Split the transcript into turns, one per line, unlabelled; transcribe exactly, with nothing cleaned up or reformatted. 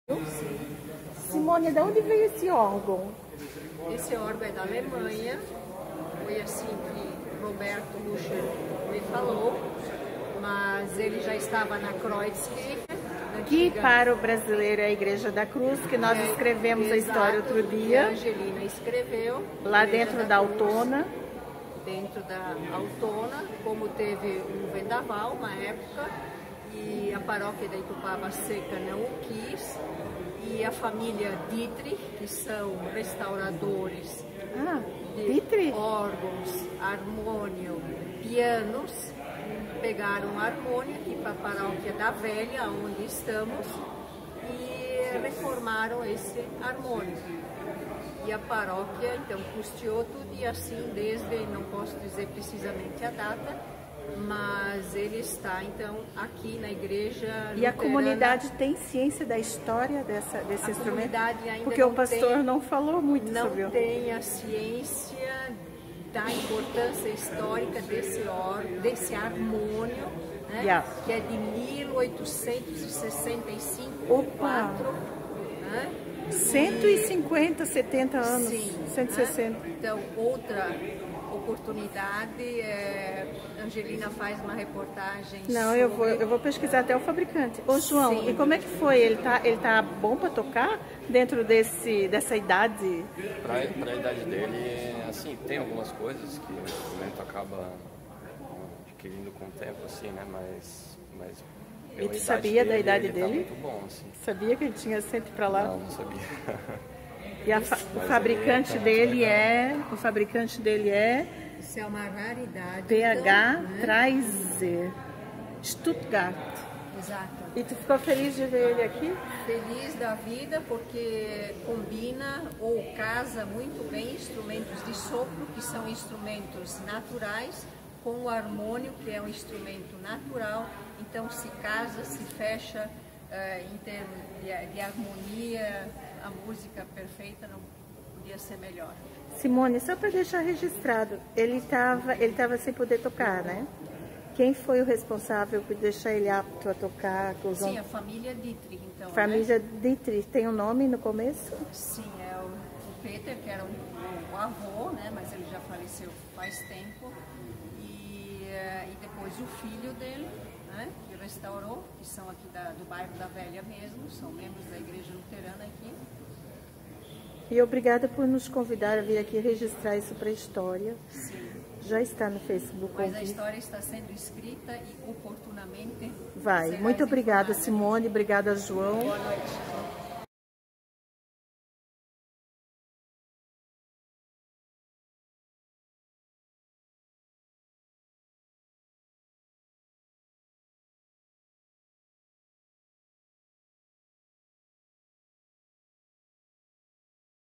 Sim.
Simone, de onde veio esse órgão?
Esse órgão é da Alemanha. Foi assim que Roberto Ruscher me falou, mas ele já estava na Kreuzkirche.
Que para o brasileiro é a Igreja da Cruz, que nós
é,
escrevemos
exato,
a história outro dia.
A Angelina escreveu.
Lá
Igreja
dentro da,
da
Altona.
Dentro da Altona, como teve um vendaval uma época, e a paróquia da Itupava Seca não o quis, e a família Dietrich, que são restauradores
ah,
de
Dietrich?
órgãos, harmônio, pianos, pegaram o harmônio aqui para a paróquia da Velha, onde estamos, e reformaram esse harmônio. E a paróquia, então, custeou tudo e assim, desde, não posso dizer precisamente a data, mas ele está, então, aqui na igreja luterana.
E a comunidade tem ciência da história dessa, desse
a
instrumento?
Ainda
Porque
não
o pastor
tem,
não falou muito
não
sobre o...
Não tem a ciência da importância histórica desse órgão, desse harmônio, né?
Yeah.
Que é de mil oitocentos e sessenta e cinco.
Opa!
quatro, né?
cento e cinquenta, setenta anos.
Sim,
cento e sessenta.
Né? Então, outra oportunidade, é, Angelina faz uma reportagem.
Não,
sobre...
eu vou, eu vou pesquisar até o fabricante. Ô João,
Sim.
E como é que foi? Ele tá, ele tá bom para tocar dentro desse, dessa idade?
Para a idade dele, assim, tem algumas coisas que o instrumento acaba adquirindo com o tempo, assim, né? Mas, mas
e tu sabia
dele,
da idade
ele
dele?
Tá muito bom, assim.
Sabia que ele tinha sempre para lá?
Não, não sabia.
E a fa o fabricante
tá
dele é, o fabricante dele é
Isso é uma raridade.
P H
então, né?
Traiser, Stuttgart.
Exato.
E tu ficou feliz de ver ele aqui?
Feliz da vida porque combina ou casa muito bem instrumentos de sopro, que são instrumentos naturais, com o harmônio, que é um instrumento natural. Então se casa, se fecha uh, em termos de, de harmonia, a música perfeita não podia ser melhor.
Simone, só para deixar registrado, ele estava ele tava sem poder tocar, né? Quem foi o responsável por deixar ele apto a tocar? Com os
Sim, a família Dietrich, então.
Família
né?
Dietrich, tem um nome no começo?
Sim, é o, o Peter, que era o, o avô, né? Mas ele já faleceu faz tempo. E, e depois o filho dele, né? Que restaurou, que são aqui da, do bairro da Velha mesmo, são membros da igreja luterana aqui.
E obrigada por nos convidar a vir aqui registrar isso para a história.
Sim.
Já está no Facebook.
Mas a história está sendo escrita e oportunamente
vai. Muito obrigada, Simone. Obrigada, João.
Boa noite.